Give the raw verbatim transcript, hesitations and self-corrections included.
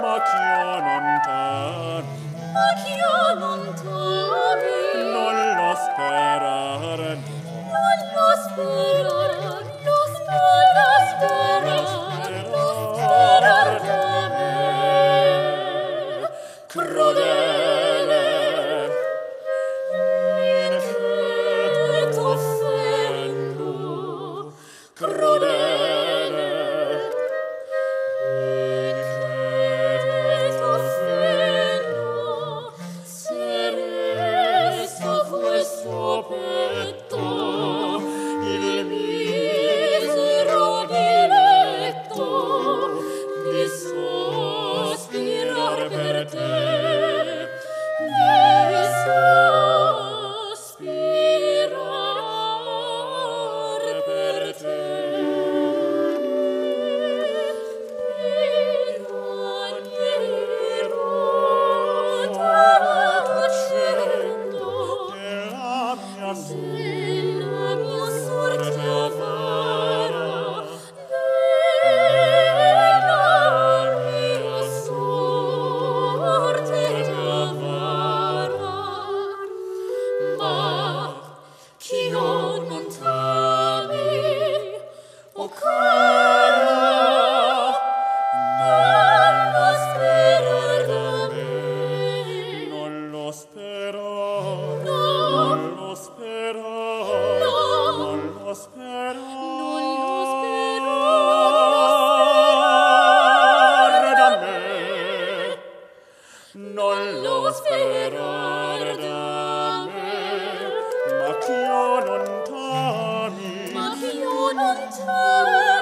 ma ch'io non t'ami, ma ch'io non t'ami, non lo sperar, non lo sperar, lo sperar, lo sperar da me. Crudele, in che t'offendo, crudele, in che t'offendo, se resta questo petto, il misero diletto di sospirar per te, di sospirar per te. Lagnerò tacendo della mia della mia sorte avara, della mia sorte avara, ma ch'io non t'ami, o cara, non lo sperar da me, non lo sperar, non non lo sperar, non lo sperar, non lo da me, non lo sperar da me, ma ch'io non t'ami, ma ch'io non t'ami,